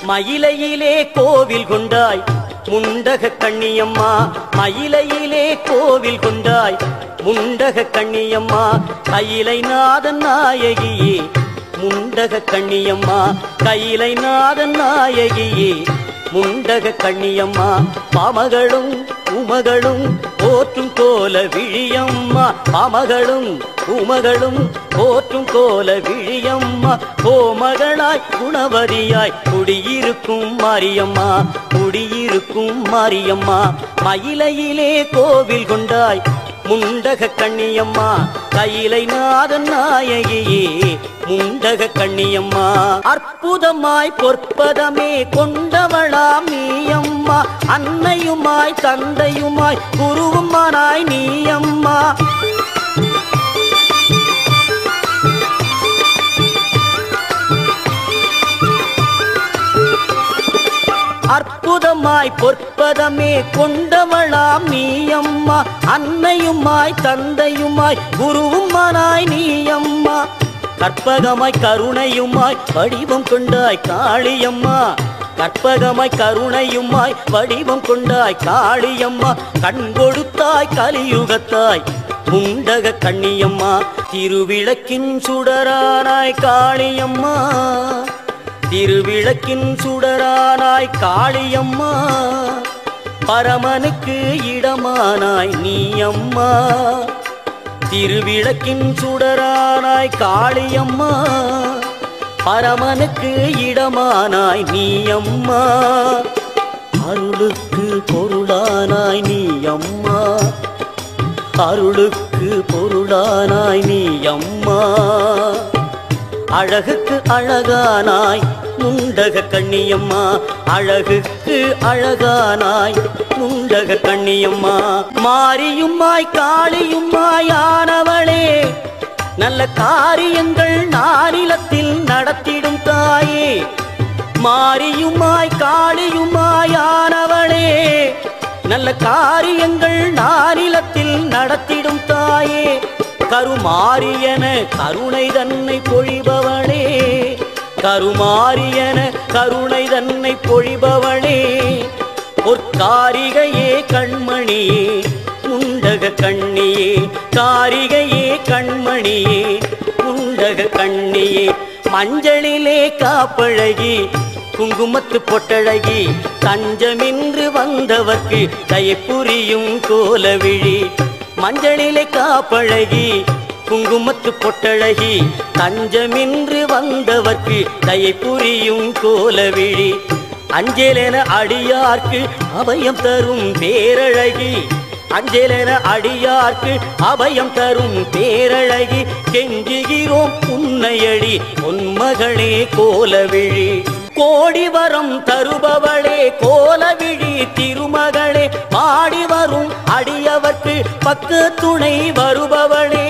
மயிலையிலே கோவில் கொண்டாய் முண்டக கண்ணியம்மா, மயிலையிலே கோவில் கொண்டாய் முண்டக கண்ணியம்மா, கையிலை நாதன் நாயகியே முண்டக கண்ணியம்மா, கையிலை நாதன் நாயகியே முண்டக கண்ணியம்மா, பாமகளும் உமகளும் போற்றும் கோல விழியம்மா, பாமகளும் உமகளும் போற்றும் கோல விழியம்மா, கோமகளாய் குணவதியாய் குடியிருக்கும் மாரியம்மா, குடியிருக்கும் மாரியம்மா, மயிலையிலே கோவில் கொண்டாய் முண்டக கண்ணியம்மா, கையிலை நாதன் நாயகியே முண்டக கண்ணியம்மா, அற்புதமாய் பொற்பதமே கொண்டவளாம் நீயம்மா, அன்னையுமாய் தந்தையுமாய் குருவுமானாய் நீயம்மா, அற்புதமாய் பொற்பதமே கொண்டவளாம் நீயம்மா, அன்னையுமாய் தந்தையுமாய் குருவுமானாய் நீயம்மா, கற்பகமாய் கருணையுமாய் வடிவம் கொண்டாய் காளியம்மா, கற்பகமாய் கருணையுமாய் வடிவம் கொண்டாய் காளியம்மா, கண் கொடுத்தாய் கலியுகத்தாய் முண்டக கண்ணியம்மா, திருவிளக்கின் சுடரானாய் காளியம்மா, திருவிளக்கின் சுடரானாய் காளியம்மா, பரமனுக்கு இடமானாய் நீயம்மா, திருவிளக்கின் சுடரானாய் காளியம்மா, பரமனுக்கு இடமானாய் நீயம்மா, அருளுக்கு பொருளானாய் நீயம்மா, அருளுக்கு பொருளானாய் நீயம்மா, அழகுக்கு அழகானாய் முண்டக கண்ணியம்மா, அழகுக்கு அழகானாய் முண்டக கண்ணியம்மா, மாரியுமாய் காளியுமாய் ஆனவளே நல்ல காரியங்கள் நானிலத்தில் நடத்திடும் தாயே, மாரியுமாய் காளியுமாய் ஆனவளே நல்ல காரியங்கள் நானிலத்தில் நடத்திடும் தாயே, கருமாரியன கருணை தன்னை பொழிபவளே, கருமாரியன கருணை தன்னை பொழிபவளே, பொற்காரிகையே கண்மணியே முண்டக கண்ணியே, காரிகையே கண்மணியே முண்டக கண்ணியே, மஞ்சளிலே காப்பழகி குங்குமத்து பொட்டழகி, தஞ்சமின்று வந்தவர்க்கு தயப்புரியும் கோலவிழி, மஞ்சளிலே காப்பழகி குங்குமத்து பொட்டழகி, தஞ்சமின்று வந்தவர்க்கு தயப்புரியும் கோலவிழி, அஞ்சலென அடியார்க்கு அபயம் தரும் பேரழகி, அஞ்சலென அடியார்க்கு அபயம் தரும் பேரழகி, கெஞ்சுகிறோம் உன்னையடி பொன்மகளே கோலவிழி, கோடி வரம் தருபவளே கோலவிழி திருமகளே, பாடி வரும் அடியவர்க்கு பக்கு துணை வருபவளே,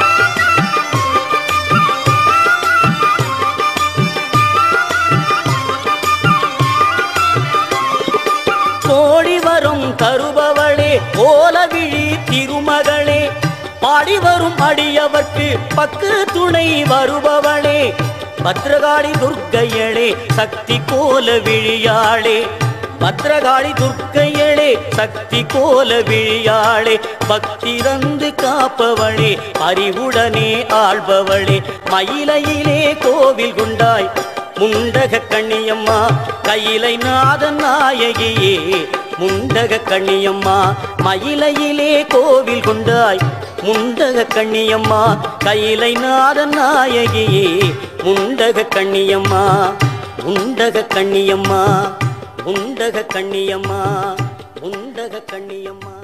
கோடி வரும் தருபவளே கோலவிழி திருமகளே, பாடி வரும் அடியவர்க்கு பக்கு துணை வருபவளே, பத்ரகாளி துர்க்கையளே சக்தி கோலவிழியாளே, பத்ரகாளி துர்க்கையளே சக்தி கோலவிழியாளே, பக்தி தந்து காப்பவளே அறிவுடனே ஆள்பவளே, மயிலையிலே கோவில் கொண்டாய் முண்டக கண்ணியம்மா, கையிலை நாதன் நாயகியே முண்டக கண்ணியம்மா, மயிலையிலே கோவில் கொண்டாய் முண்டக கண்ணியம்மா, கையிலை நாதன் நாயகியே முண்டக கண்ணியம்மா, முண்டக கண்ணியம்மா, முண்டக கண்ணியம்மா, முண்டக கண்ணியம்மா.